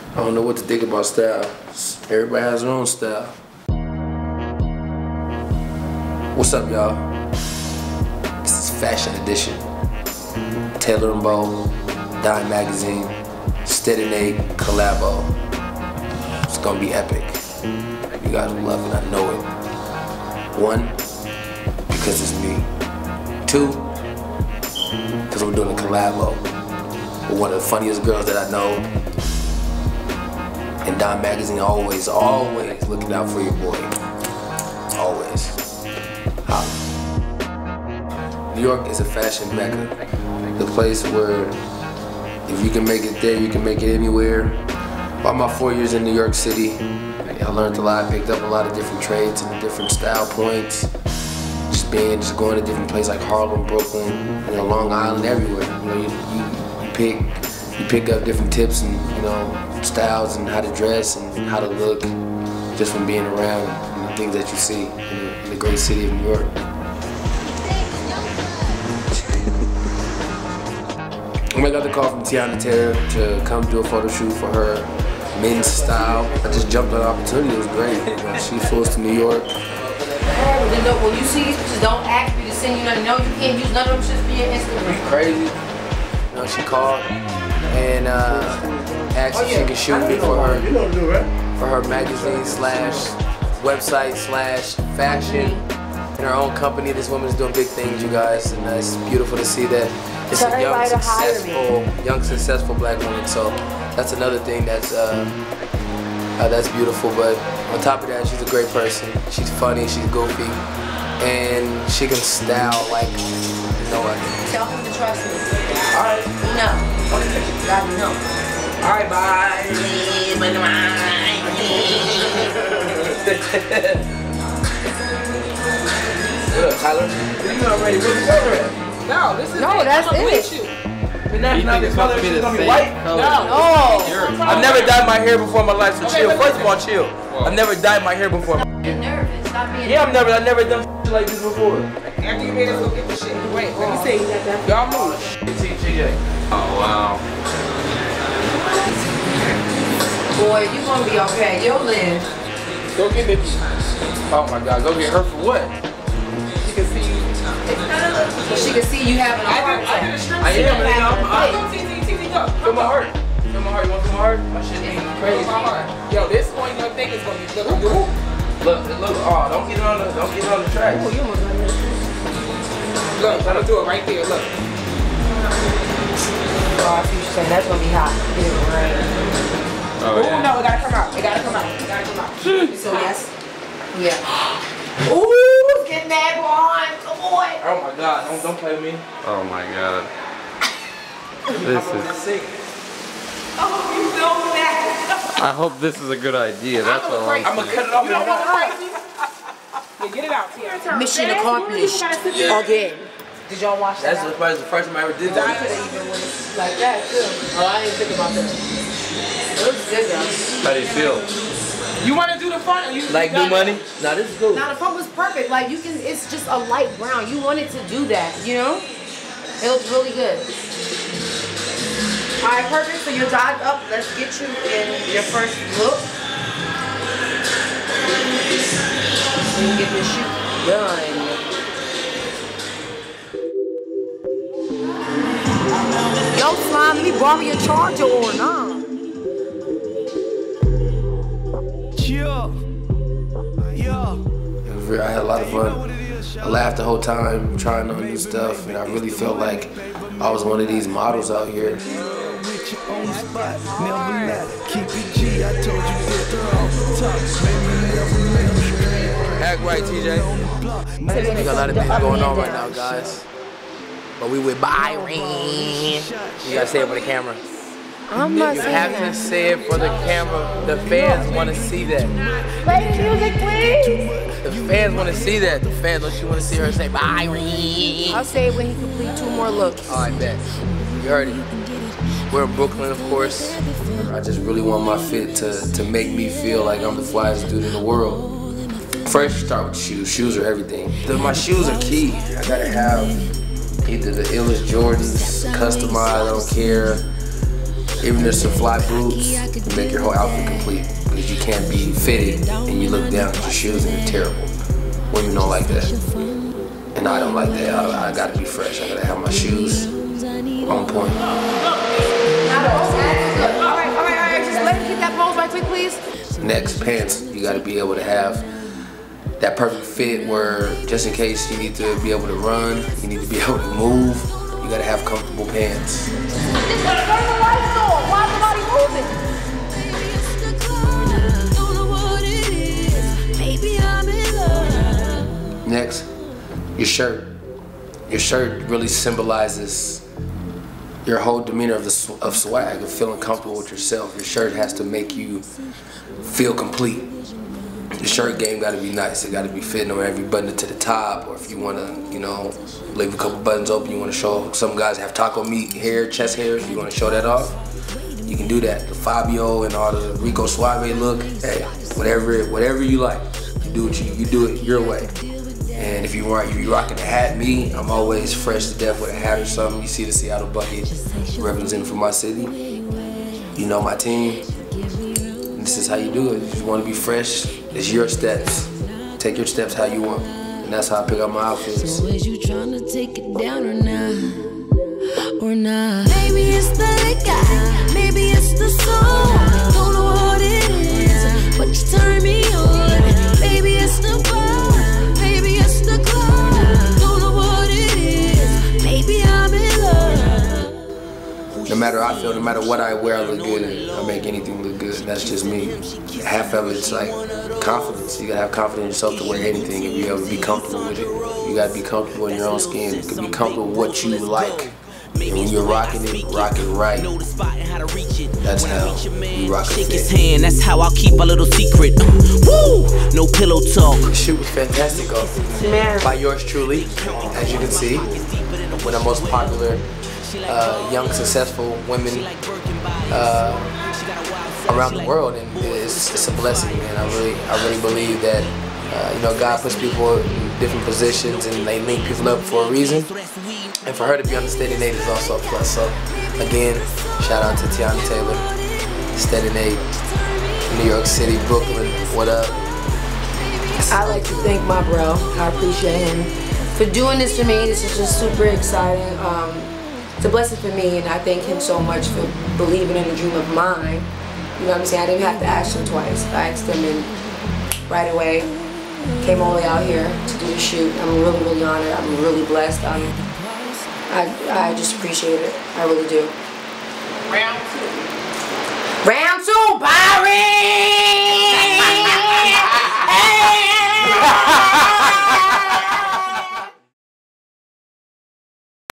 I don't know what to think about style. Everybody has their own style. What's up, y'all? This is Fashion Edition. Taylor & Bow, Dime Magazine, Steady Nate collabo. It's gonna be epic. You gotta love it, I know it. 1, because it's me. 2, because we're doing a collabo with one of the funniest girls that I know. And Dime Magazine always looking out for your boy. Always. New York is a fashion mecca. The place where if you can make it there, you can make it anywhere. By my 4 years in New York City, I learned a lot, picked up a lot of different trades and different style points. Just going to different places like Harlem, Brooklyn, and Long Island, everywhere. You know, you pick up different tips and styles and how to dress and how to look just from being around the things that you see in the great city of New York. I got the call from Teyana Taylor to come do a photo shoot for her men's style. I just jumped on the opportunity. It was great. She flew us to New York. When you see these pictures, don't ask me to send you nothing. No, you can't use none of them shit for your Instagram. Crazy. She called and asked if she could shoot me for her magazine / website / fashion. In her own company, this woman's doing big things, you guys, and it's beautiful to see that it's a young, successful black woman. So that's another thing that's beautiful. But on top of that, she's a great person. She's funny, she's goofy, and she can style like no other. Tell him to trust me. All right. No. God, no. All right, bye. Look, Tyler, you already with the color at? No, this is that's it. That's not the color, it's gonna be white? No. I've never dyed my hair before in my life, so chill. First of all, chill. I've never dyed my hair before. You're nervous. Stop being nervous. I've never done shit like this before. After you made us go get the shit. Wait, let me see. Y'all move. TJ. Oh, wow. Boy, you gonna be okay. You'll live. Go get it. Oh my God, go get her for what? She can see you. She can see you having a heart attack. I am. Feel my heart. Feel my heart. You want to feel my heart? My shit ain't crazy. My heart. Yo, this point your thing is gonna be looking good. Look. Oh, don't get it on the track. Look, I'm gonna do it right there. Look. Oh, I see what you're saying. That's gonna be hot. Get it right. Oh, yeah. No, it gotta come out. It gotta come out. So yes. Yeah. Ooh, get that boy. Come on. Oh my God, don't play with me. Oh my God. This is. Oh, you know that. I hope this is a good idea. That's what I'm gonna cut it off. You don't want crazy? Yeah, get it out, Teyana. Mission accomplished. Again. Did y'all watch that? That's the first time I ever did that. Like that too. Oh, I didn't think about that. It looks good though. How do you feel? You want to do the front? Or you like new money? Nah, this is cool. Now the front was perfect. Like it's just a light brown. You wanted to do that, you know? It looks really good. All right, perfect. So you're dyed up. Let's get you in your first look. So you get this shoot done. Yo, Slime, let me borrow your charger or not? I had a lot of fun. I laughed the whole time trying on new stuff, and I really felt like I was one of these models out here. Act right, TJ. We got a lot of things going on right now, guys. But we with Byron. You gotta say it for the camera. I'm not You have to say it for the camera. The fans want to see that. Play the music, please. The fans want to see that. The fans don't you want to see her say Byron. I'll say it when he complete 2 more looks. Oh, I bet. You heard it. We're in Brooklyn, of course. I just really want my fit to make me feel like I'm the flyest dude in the world. First, you start with shoes. Shoes are everything. My shoes are key. I gotta have either the illest Jordans, customized, I don't care. Even there's some fly boots to make your whole outfit complete. Because you can't be fitted and you look down at your shoes and they're terrible. Women don't like that. And I don't like that. I gotta be fresh. I gotta have my shoes on point. Alright, just let me keep that pose right quick, please. Next, pants. You gotta be able to have that perfect fit where just in case you need to be able to run, you need to be able to move, you gotta have comfortable pants. Just turn the lights on. Why is nobody moving? Next, your shirt. Your shirt really symbolizes your whole demeanor of swag, of feeling comfortable with yourself. Your shirt has to make you feel complete. Your shirt game got to be nice. It got to be fitting on every button to the top, or if you want to, you know, leave a couple buttons open, you want to show. Some guys have taco meat hair, chest hairs. You want to show that off? You can do that. The Fabio and all the Rico Suave look. Hey, whatever you like, you do it your way. And if you're rocking a hat, I'm always fresh to death with a hat or something. You see the Seattle bucket representing for my city. You know my team. And this is how you do it. If you want to be fresh, it's your steps. Take your steps how you want. And that's how I pick out my outfits. So is you trying to take it down or not? Or not? Maybe it's the liquor, maybe it's the song. Don't know what it is, but you turn me on. Maybe it's the bar, maybe it's the club. Don't know what it is, maybe I'm in love. No matter how I feel, no matter what I wear, I look good. I make anything look good. That's just me. Half of it's like confidence. You gotta have confidence in yourself to wear anything and be able to be comfortable with it. You gotta be comfortable in your own skin. You can be comfortable with what you like. And when you're rocking it right. That's how you rock it. Shake his hand, that's how I'll keep a little secret. Woo! No pillow talk. The shoot was fantastic, by yours truly, as you can see. One of the most popular young, successful women around the world, and it's a blessing, man. I really believe that you know, God puts people in different positions and they link people up for a reason. And for her to be on the Steady Nate is also a plus. So again, shout out to Teyana Taylor, Steady Nate, New York City, Brooklyn. What up? I like to thank my bro. I appreciate him for doing this for me. This is just super exciting. It's a blessing for me, and I thank him so much for believing in a dream of mine. You know what I'm saying? I didn't have to ask him twice. I asked him and right away came all the way out here to do the shoot. I'm really honored. I'm really blessed. I just appreciate it. I really do. Round two. Round